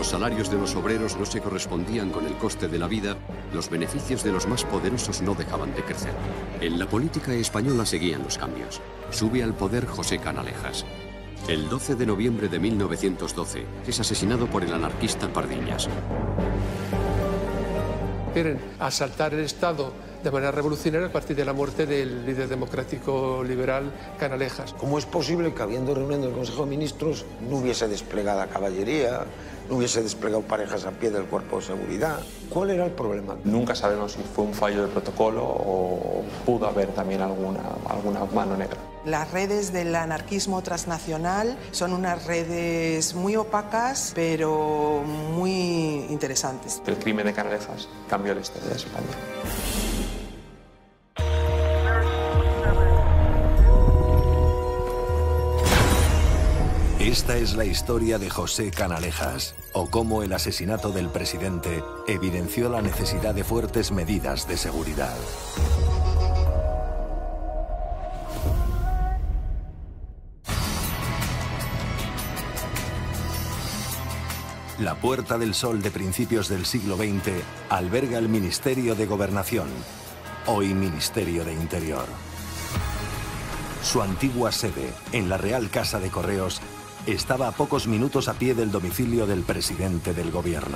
salarios de los obreros no se correspondían con el coste de la vida, los beneficios de los más poderosos no dejaban de crecer. En la política española seguían los cambios. Sube al poder José Canalejas. El 12 de noviembre de 1912 es asesinado por el anarquista Pardiñas. Quieren asaltar el Estado de manera revolucionaria a partir de la muerte del líder democrático liberal Canalejas. ¿Cómo es posible que, habiendo reunión del Consejo de Ministros, no hubiese desplegada caballería, no hubiese desplegado parejas a pie del cuerpo de seguridad? ¿Cuál era el problema? Nunca sabemos si fue un fallo del protocolo o pudo haber también alguna mano negra. Las redes del anarquismo transnacional son unas redes muy opacas, pero muy interesantes. El crimen de Canalejas cambió la historia de España. Esta es la historia de José Canalejas, o cómo el asesinato del presidente evidenció la necesidad de fuertes medidas de seguridad. La Puerta del Sol de principios del siglo XX alberga el Ministerio de Gobernación, hoy Ministerio de Interior. Su antigua sede, en la Real Casa de Correos, estaba a pocos minutos a pie del domicilio del presidente del gobierno.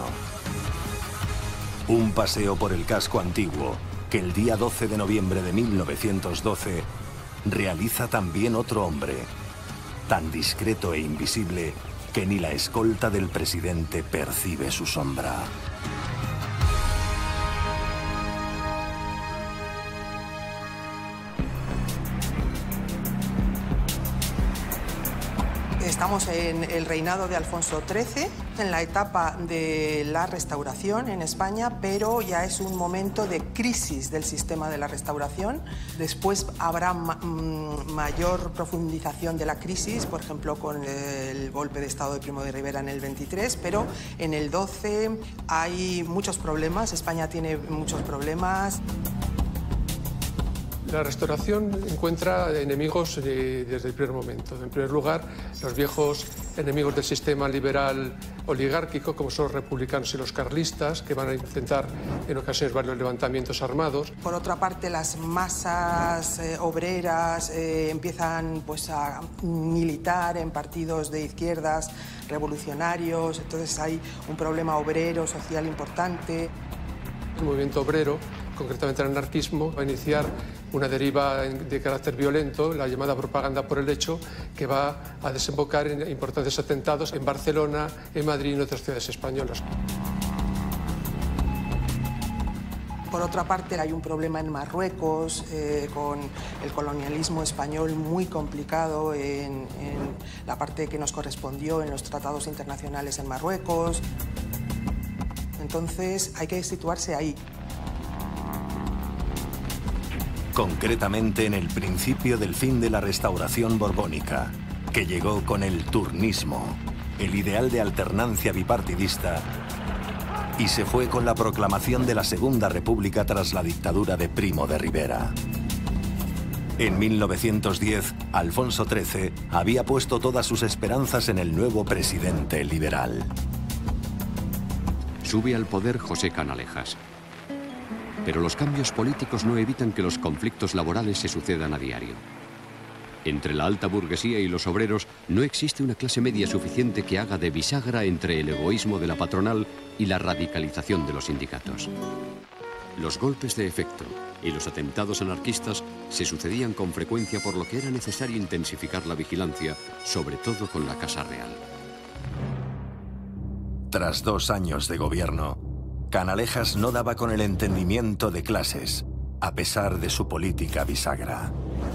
Un paseo por el casco antiguo que el día 12 de noviembre de 1912 realiza también otro hombre, tan discreto e invisible que ni la escolta del presidente percibe su sombra. Estamos en el reinado de Alfonso XIII, en la etapa de la restauración en España, pero ya es un momento de crisis del sistema de la restauración. Después habrá mayor profundización de la crisis, por ejemplo, con el golpe de Estado de Primo de Rivera en el 23, pero en el 12 hay muchos problemas, España tiene muchos problemas. La restauración encuentra enemigos desde el primer momento. En primer lugar, los viejos enemigos del sistema liberal oligárquico, como son los republicanos y los carlistas, que van a intentar en ocasiones varios levantamientos armados. Por otra parte, las masas obreras empiezan pues, a militar en partidos de izquierdas revolucionarios, entonces hay un problema obrero, social importante. El movimiento obrero, concretamente el anarquismo, va a iniciar una deriva de carácter violento, la llamada propaganda por el hecho, que va a desembocar en importantes atentados en Barcelona, en Madrid y en otras ciudades españolas. Por otra parte, hay un problema en Marruecos, con el colonialismo español muy complicado en la parte que nos correspondió en los tratados internacionales en Marruecos. Entonces, hay que situarse ahí. Concretamente en el principio del fin de la restauración borbónica, que llegó con el turnismo, el ideal de alternancia bipartidista, y se fue con la proclamación de la Segunda República tras la dictadura de Primo de Rivera. En 1910, Alfonso XIII había puesto todas sus esperanzas en el nuevo presidente liberal. Sube al poder José Canalejas. Pero los cambios políticos no evitan que los conflictos laborales se sucedan a diario. Entre la alta burguesía y los obreros no existe una clase media suficiente que haga de bisagra entre el egoísmo de la patronal y la radicalización de los sindicatos. Los golpes de efecto y los atentados anarquistas se sucedían con frecuencia, por lo que era necesario intensificar la vigilancia, sobre todo con la Casa Real. Tras 2 años de gobierno, Canalejas no daba con el entendimiento de clases, a pesar de su política bisagra.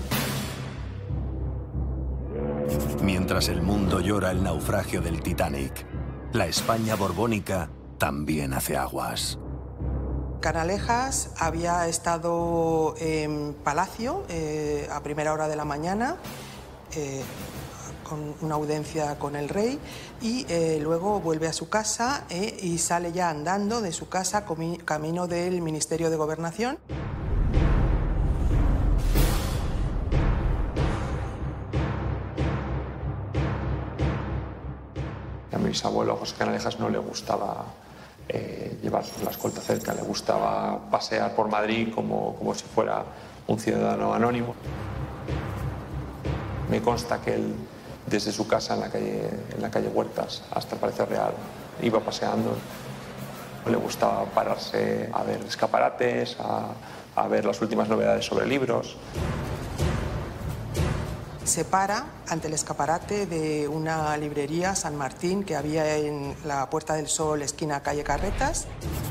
Mientras el mundo llora el naufragio del Titanic, la España borbónica también hace aguas. Canalejas había estado en Palacio a primera hora de la mañana, con una audiencia con el rey, y luego vuelve a su casa y sale ya andando de su casa camino del Ministerio de Gobernación. A mí bisabuelo José Canalejas no le gustaba llevar la escolta cerca, le gustaba pasear por Madrid como si fuera un ciudadano anónimo. Me consta que él, desde su casa en la calle Huertas hasta el Palacio Real, iba paseando. Le gustaba pararse a ver escaparates, a ver las últimas novedades sobre libros. Se para ante el escaparate de una librería San Martín que había en la Puerta del Sol, esquina calle Carretas.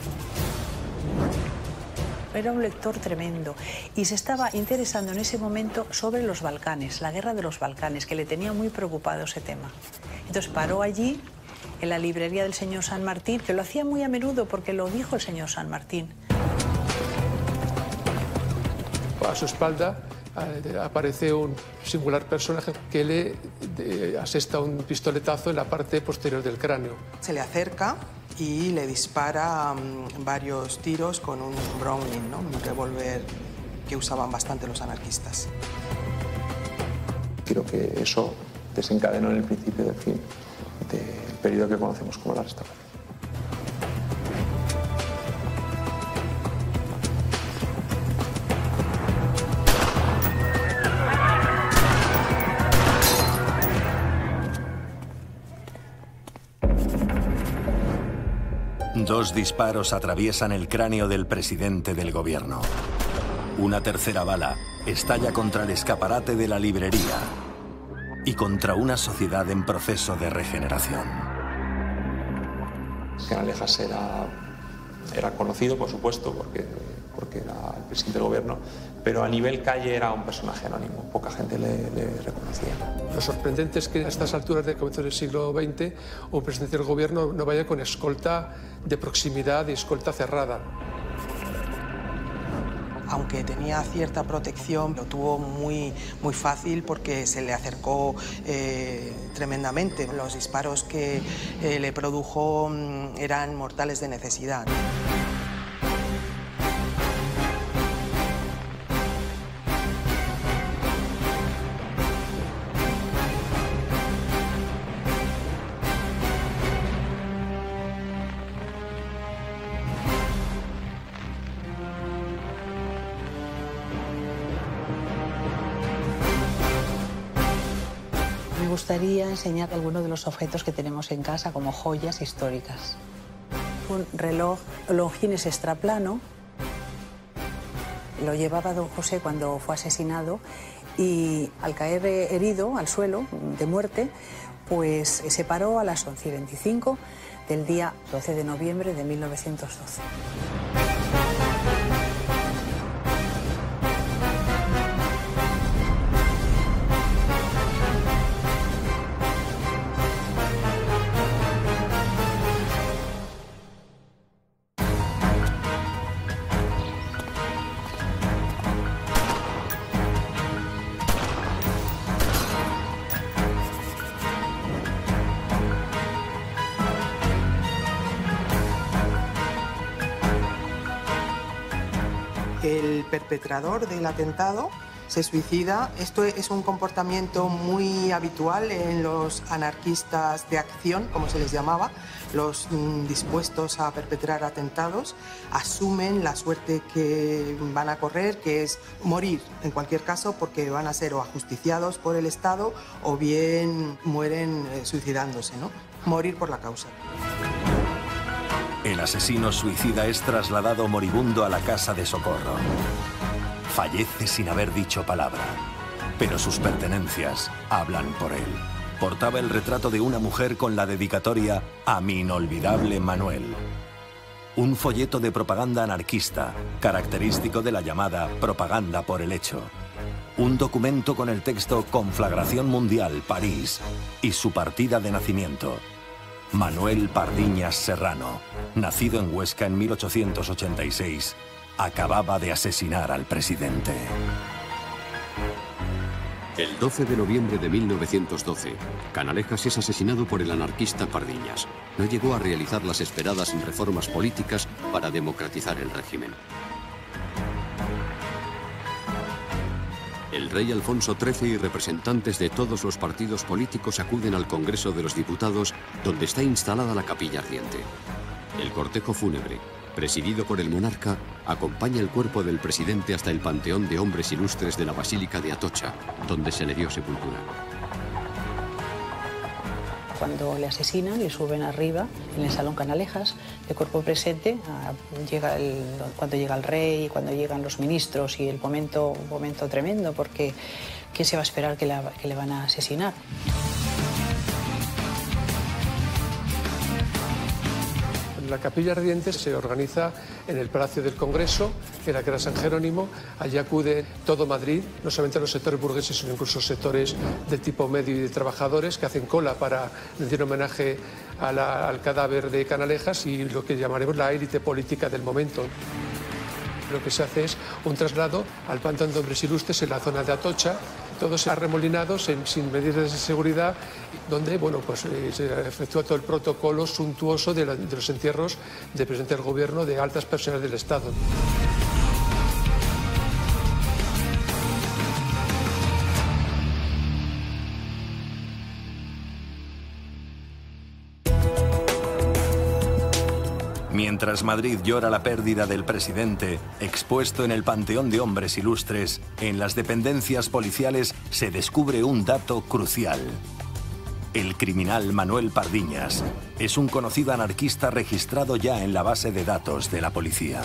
Era un lector tremendo y se estaba interesando en ese momento sobre los Balcanes, la guerra de los Balcanes, que le tenía muy preocupado ese tema. Entonces paró allí, en la librería del señor San Martín, que lo hacía muy a menudo porque lo dijo el señor San Martín. A su espalda aparece un singular personaje que le asesta un pistoletazo en la parte posterior del cráneo. Se le acerca y le dispara varios tiros con un Browning, ¿no? Un revólver que usaban bastante los anarquistas. Creo que eso desencadenó en el principio del fin del periodo que conocemos como la Restauración. Dos disparos atraviesan el cráneo del presidente del gobierno. Una tercera bala estalla contra el escaparate de la librería y contra una sociedad en proceso de regeneración. Canalejas era conocido, por supuesto, porque era el presidente del gobierno, pero a nivel calle era un personaje anónimo, poca gente le reconocía. Lo sorprendente es que a estas alturas del comienzo del siglo XX un presidente del gobierno no vaya con escolta de proximidad y escolta cerrada. Aunque tenía cierta protección, lo tuvo muy fácil porque se le acercó tremendamente. Los disparos que le produjo eran mortales de necesidad. Me gustaría enseñar algunos de los objetos que tenemos en casa como joyas históricas. Un reloj Longines extraplano, lo llevaba don José cuando fue asesinado y al caer herido al suelo de muerte, pues se paró a las 11:25 del día 12 de noviembre de 1912. El perpetrador del atentado se suicida. Esto es un comportamiento muy habitual en los anarquistas de acción, como se les llamaba, los dispuestos a perpetrar atentados. Asumen la suerte que van a correr, que es morir en cualquier caso, porque van a ser o ajusticiados por el Estado o bien mueren suicidándose, ¿no? Morir por la causa. El asesino suicida es trasladado moribundo a la casa de socorro. Fallece sin haber dicho palabra, pero sus pertenencias hablan por él. Portaba el retrato de una mujer con la dedicatoria a mi inolvidable Manuel. Un folleto de propaganda anarquista, característico de la llamada propaganda por el hecho. Un documento con el texto Conflagración Mundial, París, y su partida de nacimiento. Manuel Pardiñas Serrano, nacido en Huesca en 1886, acababa de asesinar al presidente. El 12 de noviembre de 1912, Canalejas es asesinado por el anarquista Pardiñas. No llegó a realizar las esperadas reformas políticas para democratizar el régimen. El rey Alfonso XIII y representantes de todos los partidos políticos acuden al Congreso de los Diputados, donde está instalada la capilla ardiente. El cortejo fúnebre, presidido por el monarca, acompaña el cuerpo del presidente hasta el panteón de hombres ilustres de la Basílica de Atocha, donde se le dio sepultura. Cuando le asesinan, le suben arriba, en el Salón Canalejas, de cuerpo presente, cuando llega el rey, cuando llegan los ministros, y un momento tremendo, porque ¿quién se va a esperar que le van a asesinar? La capilla ardiente se organiza en el Palacio del Congreso, que era San Jerónimo. Allí acude todo Madrid, no solamente los sectores burgueses, sino incluso sectores de tipo medio y de trabajadores que hacen cola para rendir homenaje al cadáver de Canalejas y lo que llamaremos la élite política del momento. Lo que se hace es un traslado al panteón de hombres ilustres en la zona de Atocha, todos arremolinados sin medidas de seguridad, donde se efectúa todo el protocolo suntuoso de los entierros de presidente del gobierno, de altas personas del Estado. Mientras Madrid llora la pérdida del presidente, expuesto en el Panteón de Hombres Ilustres, en las dependencias policiales se descubre un dato crucial. El criminal Manuel Pardiñas es un conocido anarquista registrado ya en la base de datos de la policía.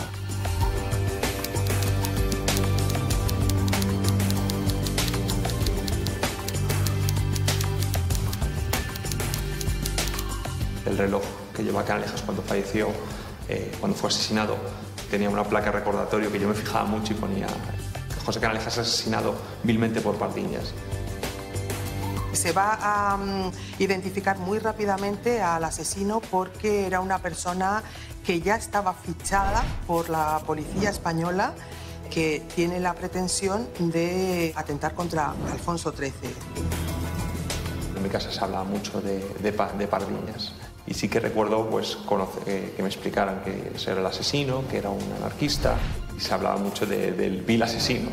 El reloj que lleva Canalejas cuando falleció, cuando fue asesinado, tenía una placa recordatorio que yo me fijaba mucho y ponía: José Canalejas asesinado vilmente por Pardiñas. Se va a identificar muy rápidamente al asesino porque era una persona que ya estaba fichada por la policía española, que tiene la pretensión de atentar contra Alfonso XIII. En mi casa se hablaba mucho de Pardiñas. Y sí que recuerdo que me explicaran que ese era el asesino, que era un anarquista, y se hablaba mucho del vil asesino.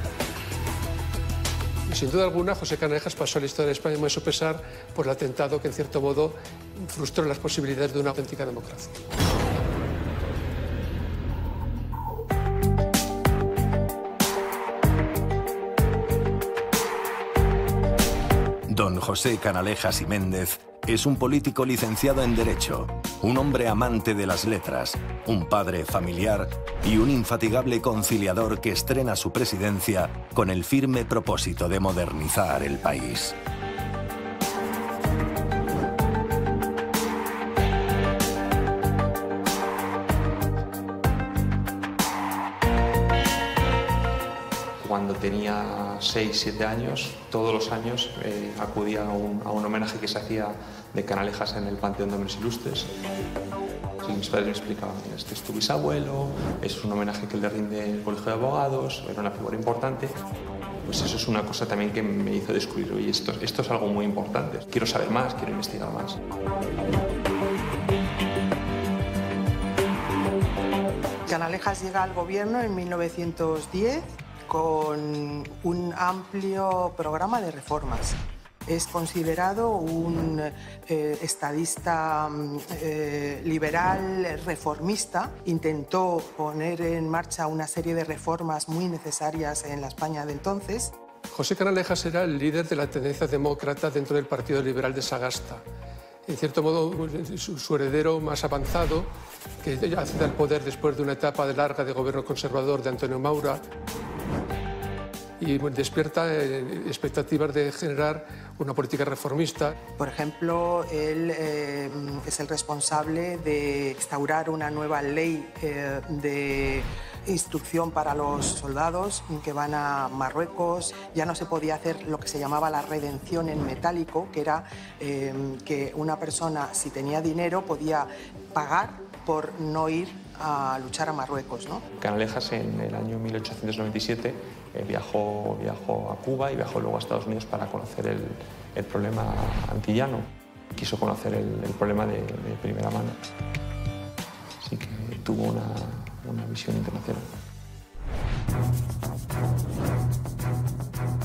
Y sin duda alguna, José Canalejas pasó a la historia de España muy a su pesar por el atentado que, en cierto modo, frustró las posibilidades de una auténtica democracia. Don José Canalejas y Méndez es un político licenciado en Derecho, un hombre amante de las letras, un padre familiar y un infatigable conciliador que estrena su presidencia con el firme propósito de modernizar el país. Cuando tenía 6-7 años, todos los años acudía a un homenaje que se hacía de Canalejas en el Panteón de Hombres Ilustres. Y mis padres me explicaban: este es tu bisabuelo, es un homenaje que le rinde el Colegio de Abogados, era una figura importante. Pues eso es una cosa también que me hizo descubrir: oye, esto es algo muy importante, quiero saber más, quiero investigar más. Canalejas llega al gobierno en 1910 con un amplio programa de reformas. Es considerado un estadista liberal, reformista. Intentó poner en marcha una serie de reformas muy necesarias en la España de entonces. José Canalejas era el líder de la tendencia demócrata dentro del Partido Liberal de Sagasta. En cierto modo, su heredero más avanzado, que accede al poder después de una etapa larga de gobierno conservador de Antonio Maura, y despierta expectativas de generar una política reformista. Por ejemplo, él es el responsable de instaurar una nueva ley de instrucción para los soldados que van a Marruecos. Ya no se podía hacer lo que se llamaba la redención en metálico, que era que una persona, si tenía dinero, podía pagar por no ir a luchar a Marruecos, ¿no? Canalejas en el año 1897 viajó a Cuba y viajó luego a Estados Unidos para conocer el problema antillano. Quiso conocer el problema de primera mano. Así que tuvo una visión internacional.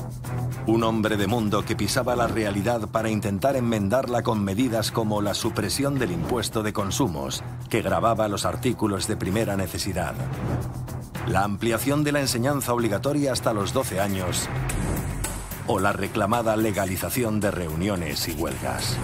Un hombre de mundo que pisaba la realidad para intentar enmendarla con medidas como la supresión del impuesto de consumos, que gravaba los artículos de primera necesidad, la ampliación de la enseñanza obligatoria hasta los 12 años o la reclamada legalización de reuniones y huelgas.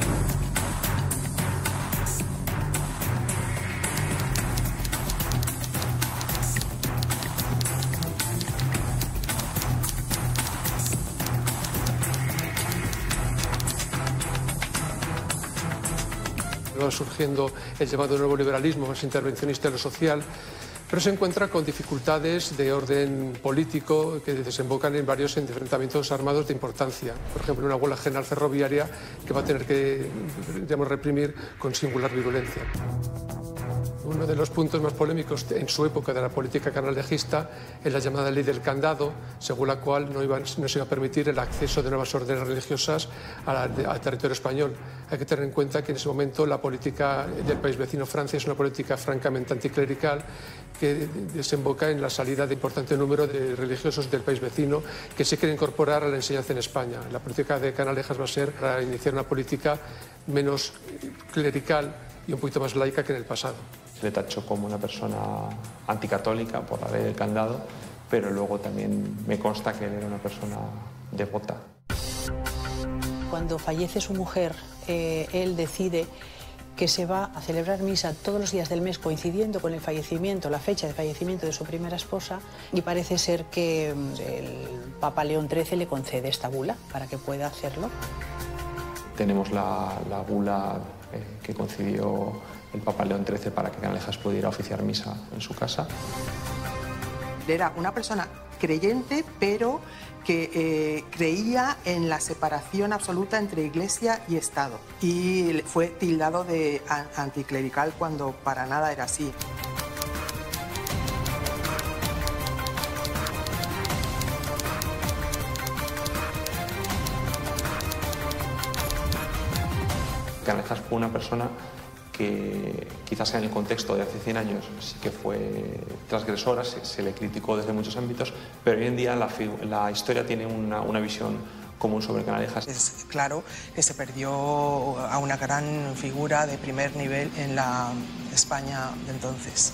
Va surgiendo el llamado nuevo liberalismo, más intervencionista en lo social, pero se encuentra con dificultades de orden político que desembocan en varios enfrentamientos armados de importancia. Por ejemplo, una huelga general ferroviaria que va a tener que, digamos, reprimir con singular virulencia. Uno de los puntos más polémicos en su época de la política canalejista es la llamada ley del candado, según la cual no se iba a permitir el acceso de nuevas órdenes religiosas al territorio español. Hay que tener en cuenta que en ese momento la política del país vecino Francia es una política francamente anticlerical que desemboca en la salida de importante número de religiosos del país vecino que se quieren incorporar a la enseñanza en España. La política de Canalejas va a ser para iniciar una política menos clerical y un poquito más laica que en el pasado. Se le tachó como una persona anticatólica por la ley del candado, pero luego también me consta que él era una persona devota. Cuando fallece su mujer, él decide que se va a celebrar misa todos los días del mes coincidiendo con el fallecimiento, la fecha de fallecimiento de su primera esposa, y parece ser que el Papa León XIII le concede esta bula para que pueda hacerlo. Tenemos la bula que concedió el Papa León XIII para que Canalejas pudiera oficiar misa en su casa. Era una persona creyente, pero que creía en la separación absoluta entre Iglesia y Estado. Y fue tildado de anticlerical cuando para nada era así. Canalejas fue una persona que quizás en el contexto de hace 100 años sí que fue transgresora, se le criticó desde muchos ámbitos, pero hoy en día la historia tiene una visión común sobre Canalejas. Es claro que se perdió a una gran figura de primer nivel en la España de entonces.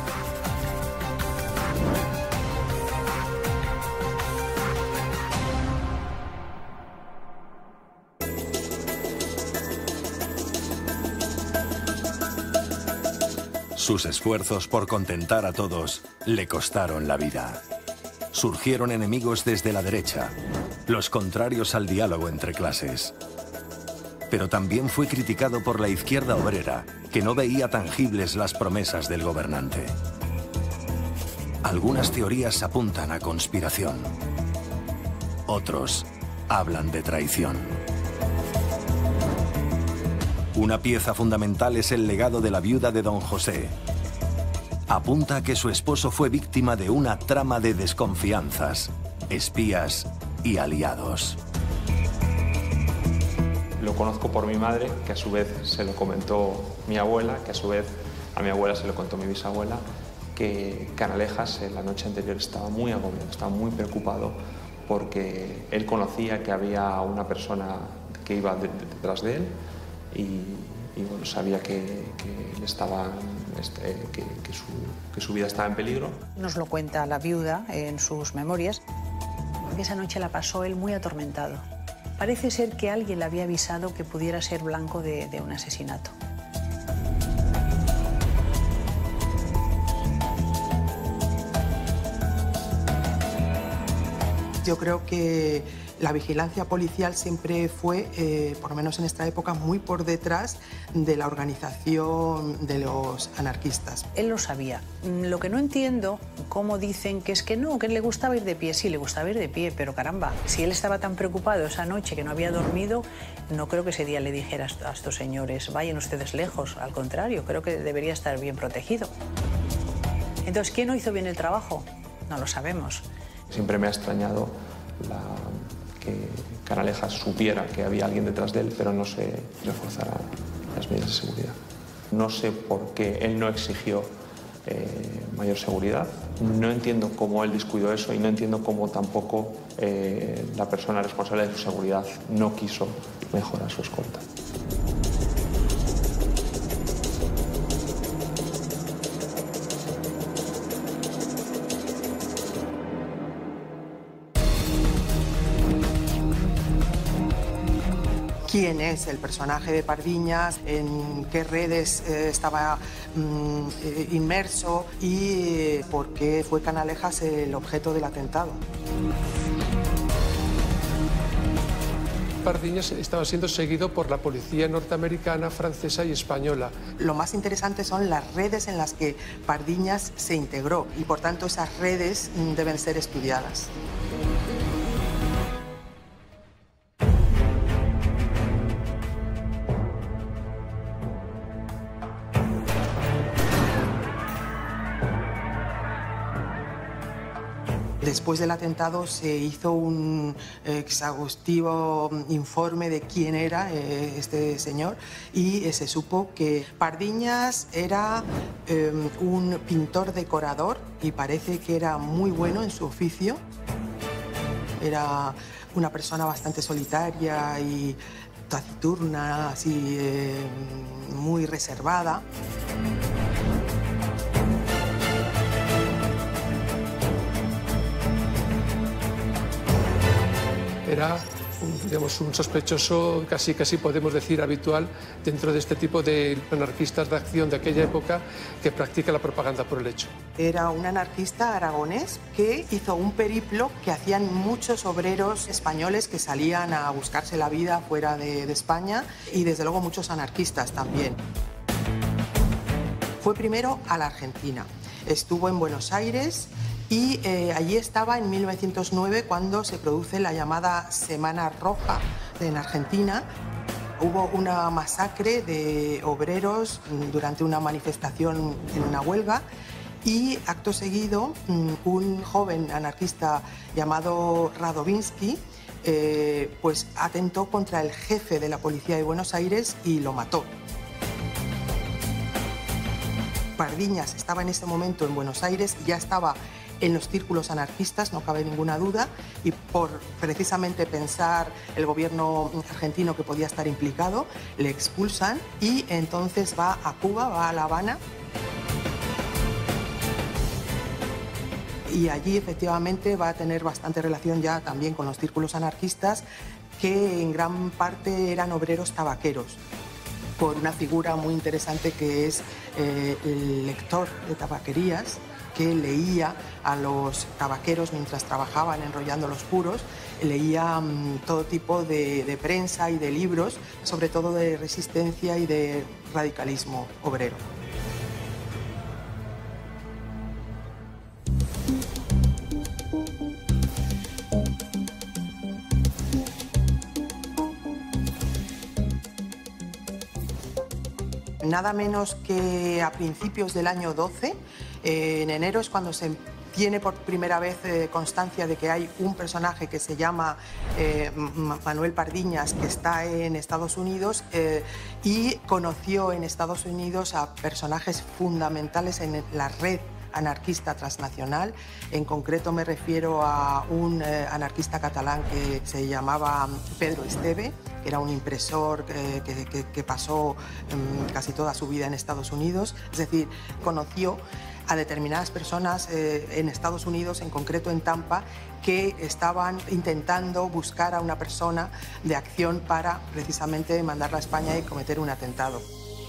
Sus esfuerzos por contentar a todos le costaron la vida. Surgieron enemigos desde la derecha, los contrarios al diálogo entre clases. Pero también fue criticado por la izquierda obrera, que no veía tangibles las promesas del gobernante. Algunas teorías apuntan a conspiración. Otros hablan de traición. Una pieza fundamental es el legado de la viuda de don José. Apunta a que su esposo fue víctima de una trama de desconfianzas, espías y aliados. Lo conozco por mi madre, que a su vez se lo comentó mi abuela, que a su vez a mi abuela se lo contó mi bisabuela, que Canalejas en la noche anterior estaba muy agobiado, estaba muy preocupado porque él conocía que había una persona que iba detrás de él y bueno, sabía que su vida estaba en peligro. Nos lo cuenta la viuda en sus memorias, porque esa noche la pasó él muy atormentado. Parece ser que alguien le había avisado que pudiera ser blanco de un asesinato. Yo creo que la vigilancia policial siempre fue, por lo menos en esta época, muy por detrás de la organización de los anarquistas. Él lo sabía. Lo que no entiendo, cómo dicen que es que no, que le gustaba ir de pie. Sí, le gustaba ir de pie, pero caramba, si él estaba tan preocupado esa noche que no había dormido, no creo que ese día le dijera a estos señores, vayan ustedes lejos. Al contrario, creo que debería estar bien protegido. Entonces, ¿quién no hizo bien el trabajo? No lo sabemos. Siempre me ha extrañado que Canalejas supiera que había alguien detrás de él, pero no se reforzaran las medidas de seguridad. No sé por qué él no exigió mayor seguridad. No entiendo cómo él descuidó eso y no entiendo cómo tampoco la persona responsable de su seguridad no quiso mejorar su escolta. ¿Quién es el personaje de Pardiñas? ¿En qué redes estaba inmerso? ¿Y por qué fue Canalejas el objeto del atentado? Pardiñas estaba siendo seguido por la policía norteamericana, francesa y española. Lo más interesante son las redes en las que Pardiñas se integró y por tanto esas redes deben ser estudiadas. Después del atentado se hizo un exhaustivo informe de quién era este señor y se supo que Pardiñas era un pintor decorador y parece que era muy bueno en su oficio. Era una persona bastante solitaria y taciturna, así muy reservada. Era un sospechoso casi podemos decir habitual dentro de este tipo de anarquistas de acción de aquella época que practica la propaganda por el hecho. Era un anarquista aragonés que hizo un periplo que hacían muchos obreros españoles que salían a buscarse la vida fuera de España y desde luego muchos anarquistas también. Fue primero a la Argentina, estuvo en Buenos Aires y allí estaba en 1909 cuando se produce la llamada Semana Roja en Argentina. Hubo una masacre de obreros durante una manifestación en una huelga y acto seguido un joven anarquista llamado Radovinsky pues atentó contra el jefe de la policía de Buenos Aires y lo mató. Pardiñas estaba en ese momento en Buenos Aires, ya estaba en los círculos anarquistas, no cabe ninguna duda, y por precisamente pensar el gobierno argentino que podía estar implicado, le expulsan y entonces va a Cuba, va a La Habana. Y allí efectivamente va a tener bastante relación ya también con los círculos anarquistas, que en gran parte eran obreros tabaqueros, por una figura muy interesante que es el lector de tabaquerías, que leía a los tabaqueros mientras trabajaban enrollando los puros, leía todo tipo de prensa y de libros, sobre todo de resistencia y de radicalismo obrero. Nada menos que a principios del año 12, en enero es cuando se tiene por primera vez constancia de que hay un personaje que se llama Manuel Pardiñas, que está en Estados Unidos y conoció en Estados Unidos a personajes fundamentales en la red anarquista transnacional. En concreto me refiero a un anarquista catalán que se llamaba Pedro Esteve, que era un impresor que pasó casi toda su vida en Estados Unidos. Es decir, conoció a determinadas personas en Estados Unidos, en concreto en Tampa, que estaban intentando buscar a una persona de acción para precisamente mandarla a España y cometer un atentado.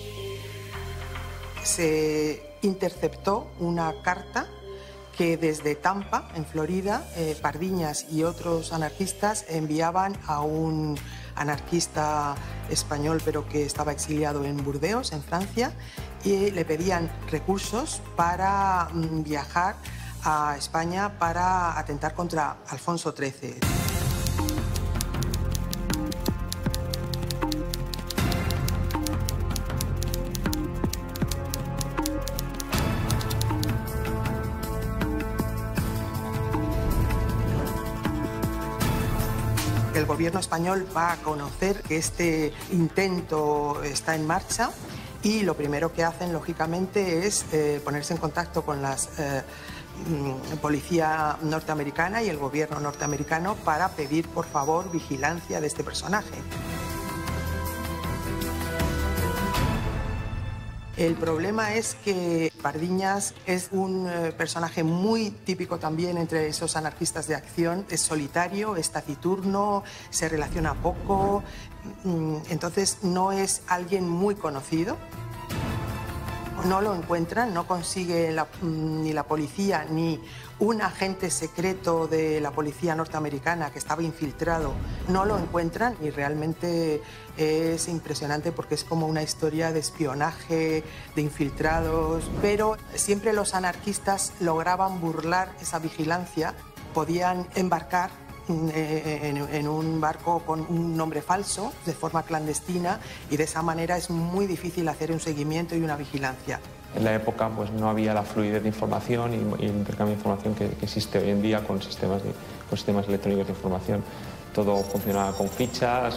Se interceptó una carta que desde Tampa, en Florida, Pardiñas y otros anarquistas enviaban a un anarquista español, pero que estaba exiliado en Burdeos, en Francia, y le pedían recursos para viajar a España para atentar contra Alfonso XIII. El gobierno español va a conocer que este intento está en marcha y lo primero que hacen, lógicamente, es ponerse en contacto con las policía norteamericana y el gobierno norteamericano para pedir, por favor, vigilancia de este personaje. El problema es que Pardiñas es un personaje muy típico también entre esos anarquistas de acción. Es solitario, es taciturno, se relaciona poco, entonces no es alguien muy conocido. No lo encuentran, no consigue ni la policía ni un agente secreto de la policía norteamericana que estaba infiltrado, no lo encuentran, y realmente es impresionante porque es como una historia de espionaje, de infiltrados, pero siempre los anarquistas lograban burlar esa vigilancia, podían embarcar en un barco con un nombre falso, de forma clandestina, y de esa manera es muy difícil hacer un seguimiento y una vigilancia. En la época pues, no había la fluidez de información y el intercambio de información que existe hoy en día con sistemas electrónicos de información. Todo funcionaba con fichas,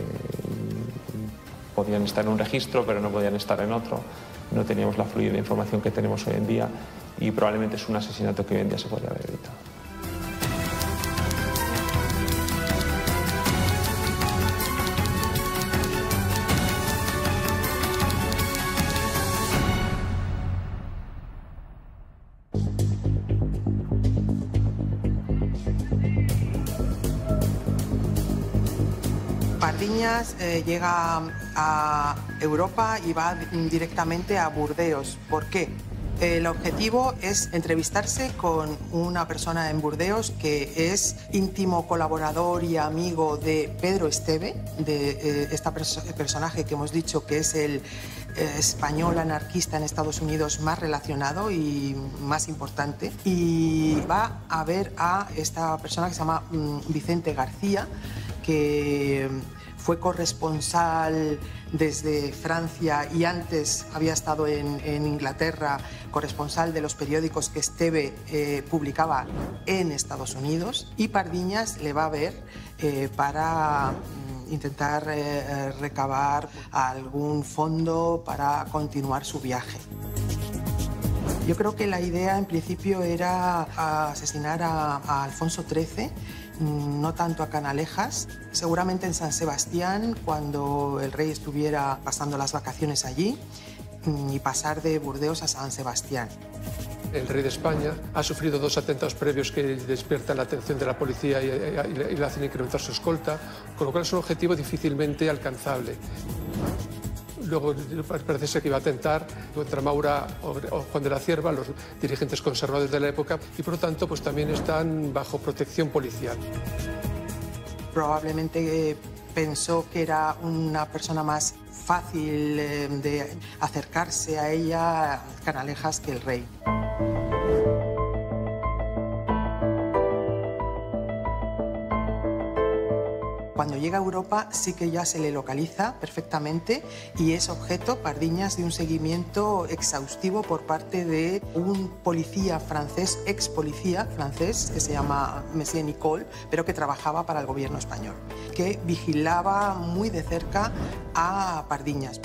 podían estar en un registro pero no podían estar en otro. No teníamos la fluidez de información que tenemos hoy en día y probablemente es un asesinato que hoy en día se podría haber evitado. Pardiñas llega a Europa y va directamente a Burdeos. ¿Por qué? El objetivo es entrevistarse con una persona en Burdeos que es íntimo colaborador y amigo de Pedro Esteve, de este personaje que hemos dicho que es el español anarquista en Estados Unidos más relacionado y más importante. Y va a ver a esta persona que se llama Vicente García, que fue corresponsal desde Francia y antes había estado en Inglaterra, corresponsal de los periódicos que Esteve publicaba en Estados Unidos, y Pardiñas le va a ver para intentar recabar algún fondo para continuar su viaje. Yo creo que la idea en principio era asesinar a Alfonso XIII, no tanto a Canalejas, seguramente en San Sebastián, cuando el rey estuviera pasando las vacaciones allí, y pasar de Burdeos a San Sebastián. El rey de España ha sufrido 2 atentados previos que despiertan la atención de la policía y le hacen incrementar su escolta, con lo cual es un objetivo difícilmente alcanzable. Luego parece ser que iba a atentar contra Maura o Juan de la Cierva, los dirigentes conservadores de la época, y por lo tanto pues también están bajo protección policial. Probablemente pensó que era una persona más fácil de acercarse a ella, Canalejas, que el rey. Cuando llega a Europa sí que ya se le localiza perfectamente y es objeto, Pardiñas, de un seguimiento exhaustivo por parte de un policía francés, ex policía francés, que se llama Monsieur Nicole, pero que trabajaba para el gobierno español, que vigilaba muy de cerca a Pardiñas.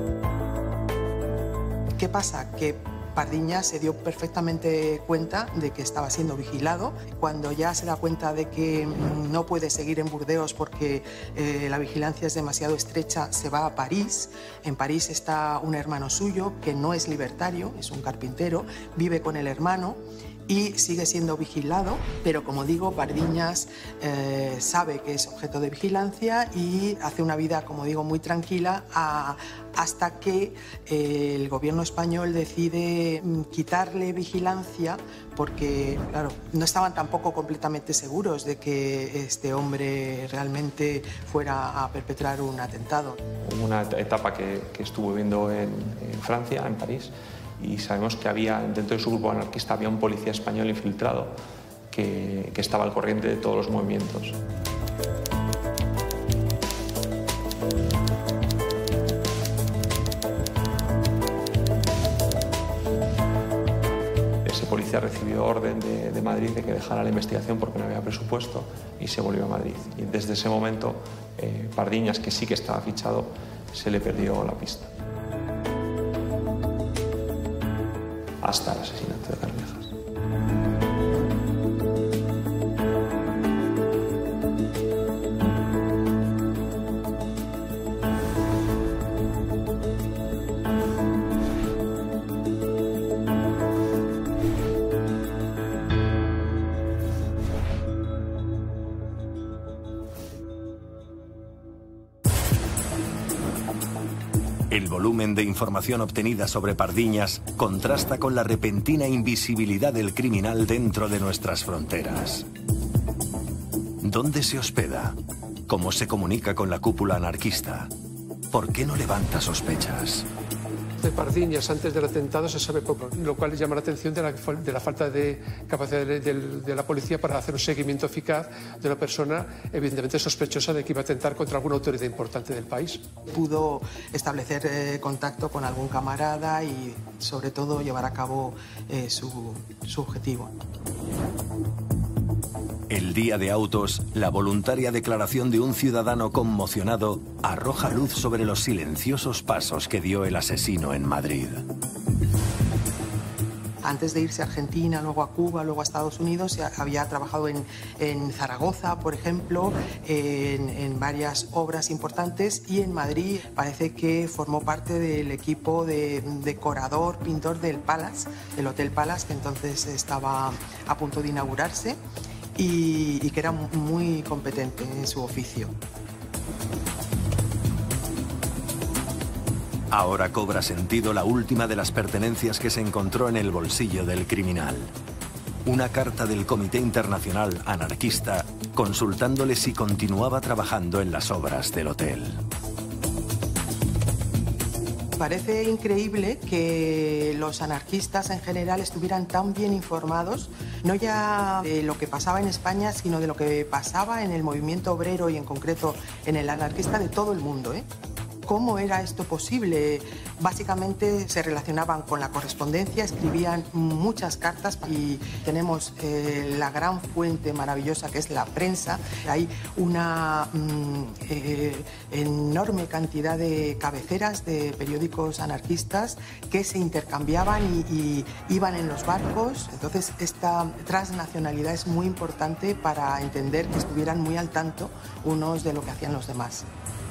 ¿Qué pasa? Que Pardiñas se dio perfectamente cuenta de que estaba siendo vigilado. Cuando ya se da cuenta de que no puede seguir en Burdeos porque la vigilancia es demasiado estrecha, se va a París. En París está un hermano suyo que no es libertario, es un carpintero, vive con el hermano y sigue siendo vigilado, pero como digo, Pardiñas sabe que es objeto de vigilancia y hace una vida, como digo, muy tranquila hasta que el gobierno español decide quitarle vigilancia porque, claro, no estaban tampoco completamente seguros de que este hombre realmente fuera a perpetrar un atentado. Una etapa que estuvo viviendo en Francia, en París, y sabemos que dentro de su grupo anarquista había un policía español infiltrado que estaba al corriente de todos los movimientos. Ese policía recibió orden de Madrid de que dejara la investigación porque no había presupuesto y se volvió a Madrid. Y desde ese momento, Pardiñas, que sí que estaba fichado, se le perdió la pista. hasta el asesinato de Canalejas. El volumen de información obtenida sobre Pardiñas contrasta con la repentina invisibilidad del criminal dentro de nuestras fronteras. ¿Dónde se hospeda? ¿Cómo se comunica con la cúpula anarquista? ¿Por qué no levanta sospechas? De Pardiñas antes del atentado se sabe poco, lo cual llama la atención de la falta de capacidad de la policía para hacer un seguimiento eficaz de una persona evidentemente sospechosa de que iba a atentar contra alguna autoridad importante del país. Pudo establecer contacto con algún camarada y sobre todo llevar a cabo su objetivo. El día de autos, la voluntaria declaración de un ciudadano conmocionado arroja luz sobre los silenciosos pasos que dio el asesino en Madrid. Antes de irse a Argentina, luego a Cuba, luego a Estados Unidos, había trabajado en Zaragoza, por ejemplo, en varias obras importantes, y en Madrid parece que formó parte del equipo de decorador, pintor del Palace, del Hotel Palace, que entonces estaba a punto de inaugurarse. Y que era muy competente en su oficio. Ahora cobra sentido la última de las pertenencias que se encontró en el bolsillo del criminal. Una carta del Comité Internacional Anarquista consultándole si continuaba trabajando en las obras del hotel. Parece increíble que los anarquistas en general estuvieran tan bien informados, no ya de lo que pasaba en España, sino de lo que pasaba en el movimiento obrero y en concreto en el anarquista de todo el mundo, ¿eh? ¿Cómo era esto posible? Básicamente se relacionaban con la correspondencia, escribían muchas cartas y tenemos la gran fuente maravillosa que es la prensa. Hay una enorme cantidad de cabeceras de periódicos anarquistas que se intercambiaban y iban en los barcos. Entonces esta transnacionalidad es muy importante para entender que estuvieran muy al tanto unos de lo que hacían los demás.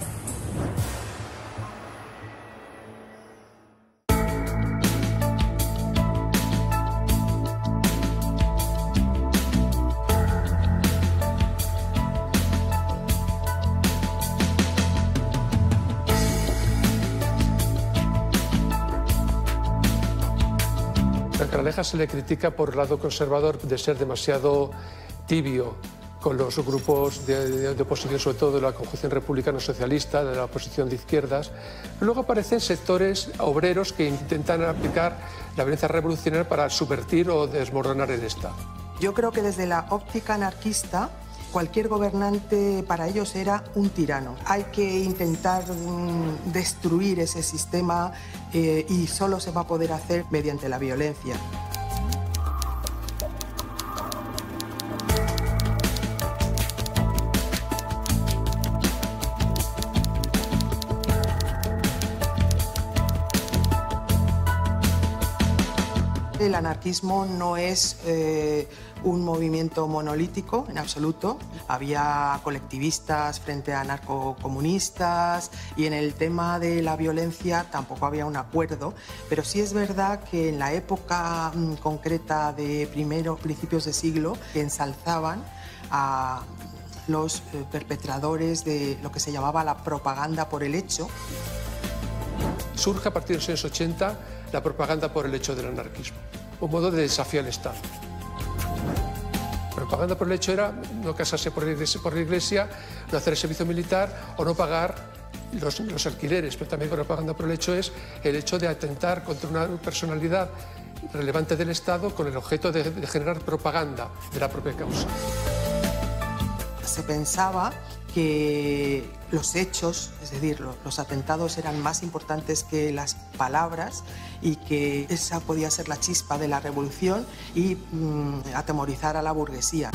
A Canalejas se le critica por el lado conservador de ser demasiado tibio con los grupos de oposición, sobre todo de la conjunción republicano-socialista, de la oposición de izquierdas. Luego aparecen sectores obreros que intentan aplicar la violencia revolucionaria para subvertir o desmoronar el Estado. Yo creo que desde la óptica anarquista, cualquier gobernante para ellos era un tirano. Hay que intentar destruir ese sistema y solo se va a poder hacer mediante la violencia. El anarquismo no es un movimiento monolítico en absoluto. Había colectivistas frente a anarcocomunistas y en el tema de la violencia tampoco había un acuerdo, pero sí es verdad que en la época concreta de principios de siglo ensalzaban a los perpetradores de lo que se llamaba la propaganda por el hecho. Surge a partir de los años 80 la propaganda por el hecho del anarquismo, un modo de desafiar al Estado. Propaganda por el hecho era no casarse por la iglesia, no hacer el servicio militar o no pagar los alquileres, pero también propaganda por el hecho es el hecho de atentar contra una personalidad relevante del Estado con el objeto de generar propaganda de la propia causa. Se pensaba que los hechos, es decir, los atentados eran más importantes que las palabras y que esa podía ser la chispa de la revolución y atemorizar a la burguesía.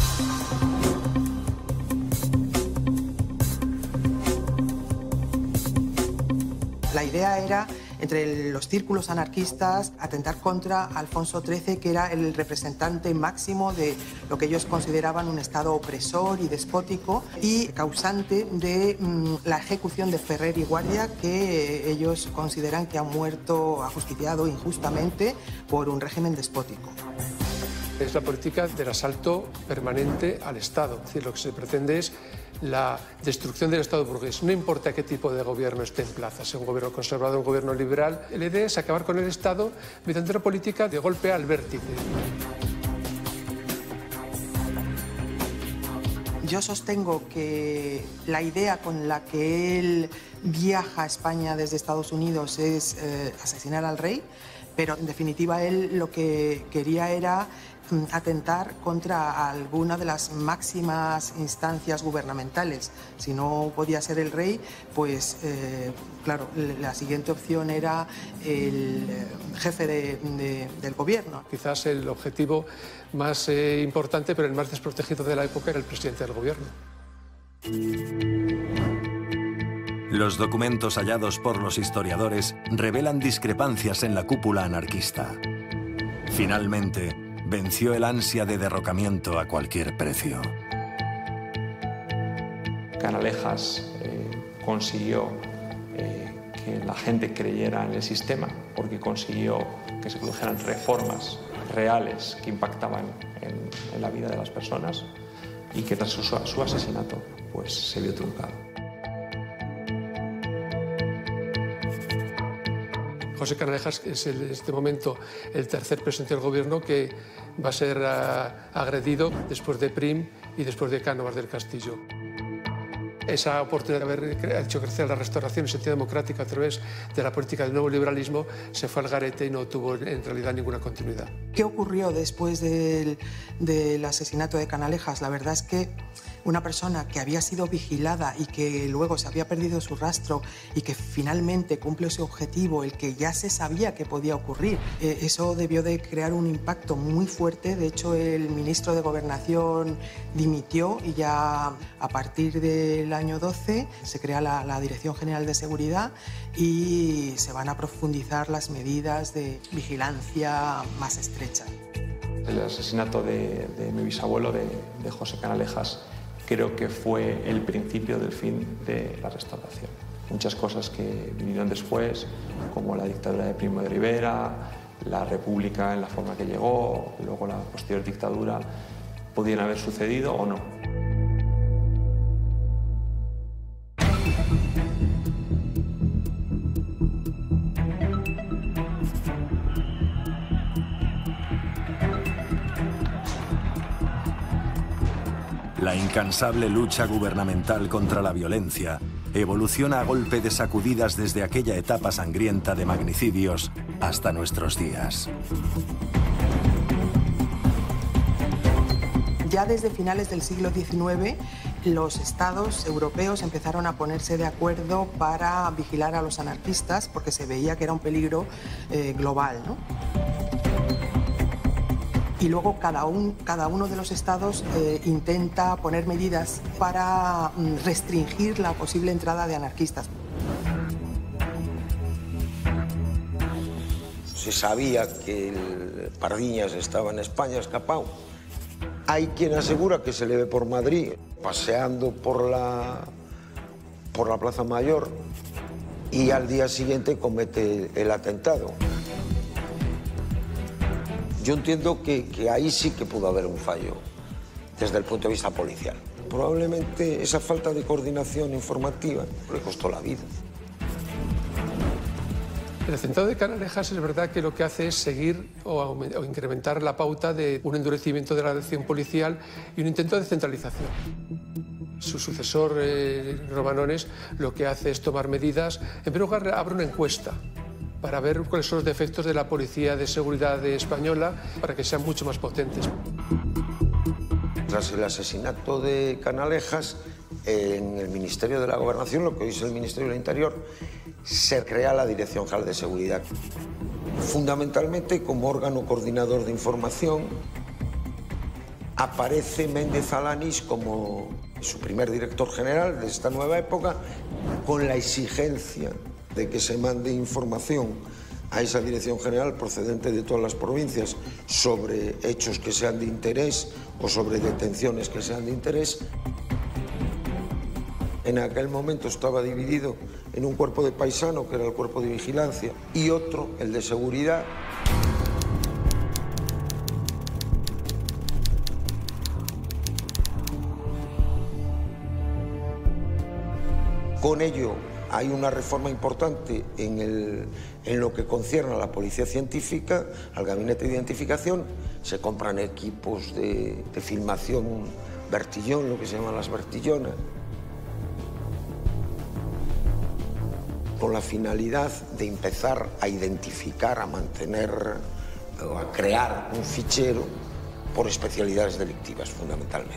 La idea era entre los círculos anarquistas, atentar contra Alfonso XIII, que era el representante máximo de lo que ellos consideraban un Estado opresor y despótico y causante de la ejecución de Ferrer y Guardia, que ellos consideran que ha muerto ajusticiado injustamente por un régimen despótico. Es la política del asalto permanente al Estado. Es decir, lo que se pretende es la destrucción del Estado burgués. No importa qué tipo de gobierno esté en plaza, sea un gobierno conservador o un gobierno liberal. La idea es acabar con el Estado mediante una política de golpe al vértice. Yo sostengo que la idea con la que él viaja a España desde Estados Unidos es asesinar al rey, pero en definitiva él lo que quería era atentar contra alguna de las máximas instancias gubernamentales. Si no podía ser el rey, pues claro, la siguiente opción era el jefe del gobierno. Quizás el objetivo más importante, pero el más desprotegido de la época, era el presidente del gobierno. Los documentos hallados por los historiadores revelan discrepancias en la cúpula anarquista. Finalmente, venció el ansia de derrocamiento a cualquier precio. Canalejas consiguió que la gente creyera en el sistema, porque consiguió que se produjeran reformas reales que impactaban en la vida de las personas, y que tras su asesinato pues, se vio truncado. José Canalejas es en este momento el tercer presidente del gobierno que va a ser agredido después de Prim y después de Cánovas del Castillo. Esa oportunidad de haber hecho crecer la restauración en sentido democrático a través de la política del nuevo liberalismo se fue al garete y no tuvo en realidad ninguna continuidad. ¿Qué ocurrió después del asesinato de Canalejas? La verdad es que una persona que había sido vigilada y que luego se había perdido su rastro y que finalmente cumple ese objetivo, el que ya se sabía que podía ocurrir, eso debió de crear un impacto muy fuerte. De hecho, el ministro de Gobernación dimitió y ya a partir del año 12 se crea la Dirección General de Seguridad y se van a profundizar las medidas de vigilancia más estrechas. El asesinato de mi bisabuelo, de José Canalejas, creo que fue el principio del fin de la restauración. Muchas cosas que vinieron después, como la dictadura de Primo de Rivera, la república en la forma que llegó, luego la posterior dictadura, podían haber sucedido o no. La incansable lucha gubernamental contra la violencia evoluciona a golpe de sacudidas desde aquella etapa sangrienta de magnicidios hasta nuestros días. Ya desde finales del siglo XIX, los estados europeos empezaron a ponerse de acuerdo para vigilar a los anarquistas porque se veía que era un peligro global, ¿no? Y luego cada uno de los estados intenta poner medidas para restringir la posible entrada de anarquistas. Se sabía que el Pardiñas estaba en España escapado. Hay quien asegura que se le ve por Madrid, paseando por la Plaza Mayor, y al día siguiente comete el atentado. Yo entiendo que ahí sí que pudo haber un fallo desde el punto de vista policial. Probablemente esa falta de coordinación informativa le costó la vida. El atentado de Canalejas es verdad que lo que hace es seguir o incrementar la pauta de un endurecimiento de la acción policial y un intento de centralización. Su sucesor, Romanones, lo que hace es tomar medidas. En primer lugar, abre una encuesta para ver cuáles son los defectos de la Policía de Seguridad española para que sean mucho más potentes. Tras el asesinato de Canalejas, en el Ministerio de la Gobernación, lo que hoy es el Ministerio del Interior, se crea la Dirección General de Seguridad, fundamentalmente como órgano coordinador de información. Aparece Méndez Alanís como su primer director general de esta nueva época, con la exigencia de que se mande información a esa Dirección General procedente de todas las provincias sobre hechos que sean de interés o sobre detenciones que sean de interés. En aquel momento estaba dividido en un cuerpo de paisano, que era el cuerpo de vigilancia, y otro, el de seguridad. Con ello hay una reforma importante en lo que concierne a la policía científica, al gabinete de identificación. Se compran equipos de filmación vertillón, lo que se llaman las vertillonas, con la finalidad de empezar a identificar, a mantener o a crear un fichero por especialidades delictivas, fundamentalmente.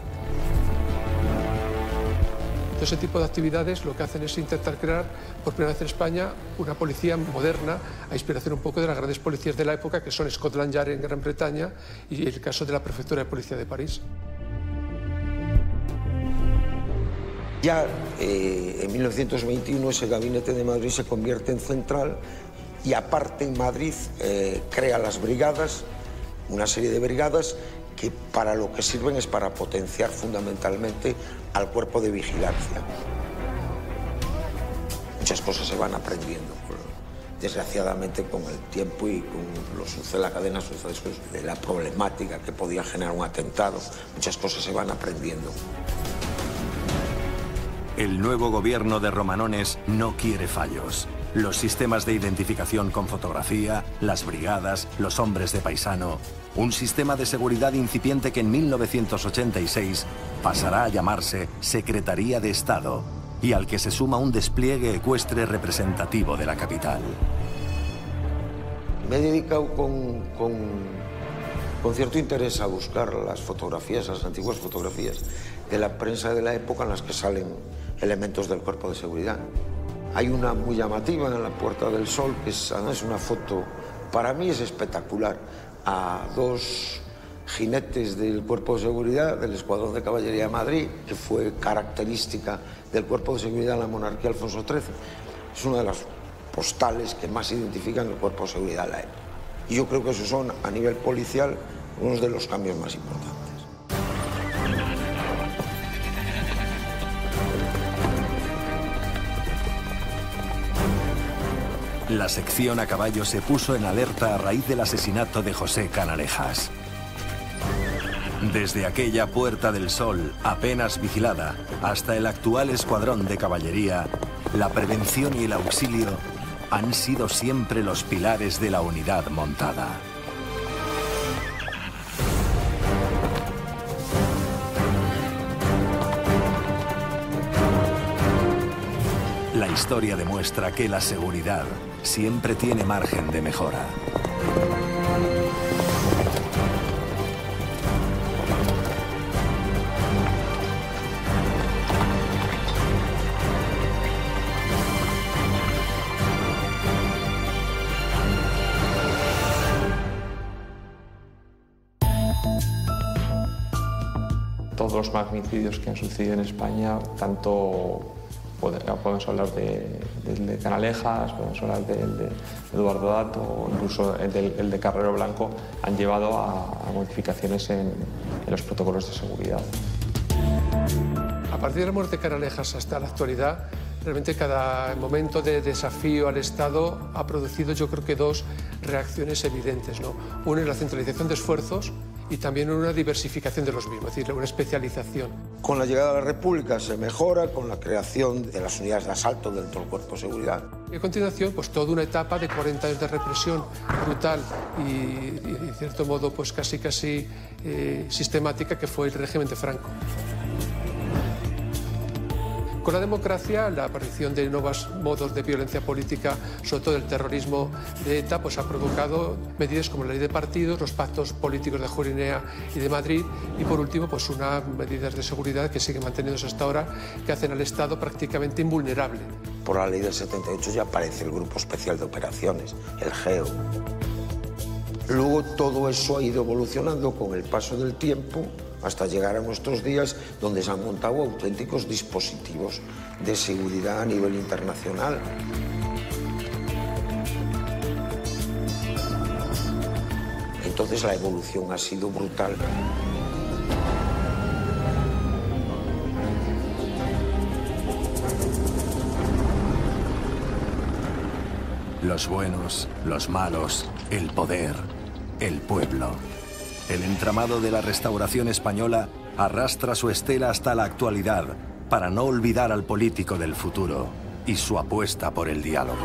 Ese tipo de actividades lo que hacen es intentar crear, por primera vez en España, una policía moderna, a inspiración un poco de las grandes policías de la época, que son Scotland Yard en Gran Bretaña y el caso de la Prefectura de Policía de París. Ya en 1921 ese gabinete de Madrid se convierte en central y aparte en Madrid crea las brigadas, una serie de brigadas que para lo que sirven es para potenciar fundamentalmente al cuerpo de vigilancia. Muchas cosas se van aprendiendo, desgraciadamente con el tiempo y con la cadena de sucesos de la problemática que podía generar un atentado. Muchas cosas se van aprendiendo. El nuevo gobierno de Romanones no quiere fallos. Los sistemas de identificación con fotografía, las brigadas, los hombres de paisano... Un sistema de seguridad incipiente que en 1986 pasará a llamarse Secretaría de Estado y al que se suma un despliegue ecuestre representativo de la capital. Me he dedicado con cierto interés a buscar las fotografías, las antiguas fotografías de la prensa de la época en las que salen elementos del cuerpo de seguridad. Hay una muy llamativa en la Puerta del Sol, que es una foto, para mí es espectacular, a dos jinetes del Cuerpo de Seguridad, del Escuadrón de Caballería de Madrid, que fue característica del Cuerpo de Seguridad en la monarquía Alfonso XIII. Es una de las postales que más identifican el Cuerpo de Seguridad de la época. Y yo creo que esos son, a nivel policial, uno de los cambios más importantes. La sección a caballo se puso en alerta a raíz del asesinato de José Canalejas. Desde aquella Puerta del Sol, apenas vigilada, hasta el actual escuadrón de caballería, la prevención y el auxilio han sido siempre los pilares de la unidad montada. La historia demuestra que la seguridad siempre tiene margen de mejora. Todos los magnicidios que han sucedido en España, tanto podemos hablar del de Canalejas, podemos hablar del de Eduardo Dato o incluso el de Carrero Blanco, han llevado a modificaciones en los protocolos de seguridad. A partir de la muerte de Canalejas hasta la actualidad, realmente cada momento de desafío al Estado ha producido, yo creo que, dos reacciones evidentes, ¿no? Una es la centralización de esfuerzos y también una diversificación de los mismos, es decir, una especialización. Con la llegada de la República se mejora con la creación de las unidades de asalto dentro del Cuerpo de Seguridad. Y a continuación, pues toda una etapa de 40 años de represión brutal y en cierto modo, pues casi sistemática, que fue el régimen de Franco. Con la democracia, la aparición de nuevos modos de violencia política, sobre todo el terrorismo de ETA, pues ha provocado medidas como la ley de partidos, los pactos políticos de Jurinea y de Madrid y, por último, pues unas medidas de seguridad que siguen manteniéndose hasta ahora, que hacen al Estado prácticamente invulnerable. Por la ley del 78 ya aparece el Grupo Especial de Operaciones, el GEO. Luego todo eso ha ido evolucionando con el paso del tiempo hasta llegar a nuestros días, donde se han montado auténticos dispositivos de seguridad a nivel internacional. Entonces la evolución ha sido brutal. Los buenos, los malos, el poder, el pueblo. El entramado de la Restauración española arrastra su estela hasta la actualidad para no olvidar al político del futuro y su apuesta por el diálogo.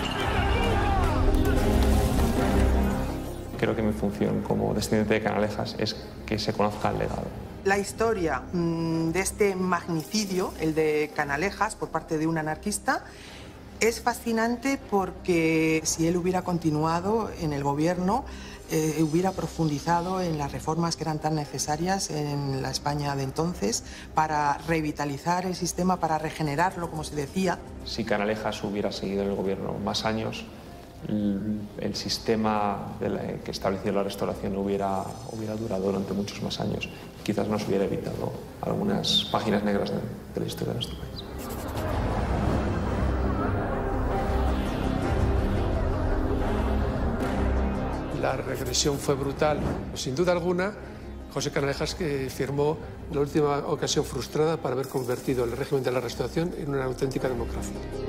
Creo que mi función como descendiente de Canalejas es que se conozca el legado. La historia de este magnicidio, el de Canalejas, por parte de un anarquista, es fascinante porque si él hubiera continuado en el gobierno, hubiera profundizado en las reformas que eran tan necesarias en la España de entonces para revitalizar el sistema, para regenerarlo, como se decía. Si Canalejas hubiera seguido en el gobierno más años, el sistema que estableció la Restauración hubiera durado durante muchos más años. Quizás nos hubiera evitado algunas páginas negras de la historia de nuestro país. La regresión fue brutal. Sin duda alguna, José Canalejas que firmó la última ocasión frustrada para haber convertido el régimen de la Restauración en una auténtica democracia.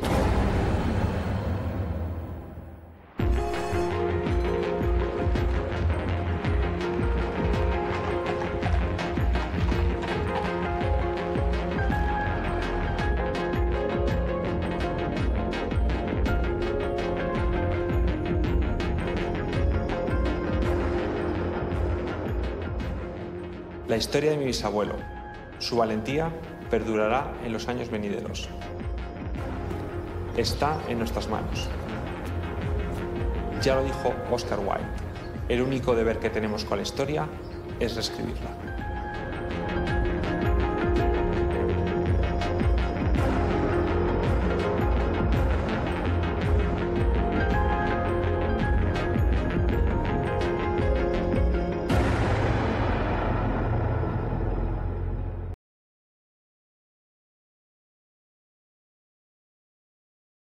La historia de mi bisabuelo, su valentía, perdurará en los años venideros. Está en nuestras manos. Ya lo dijo Oscar Wilde, el único deber que tenemos con la historia es reescribirla.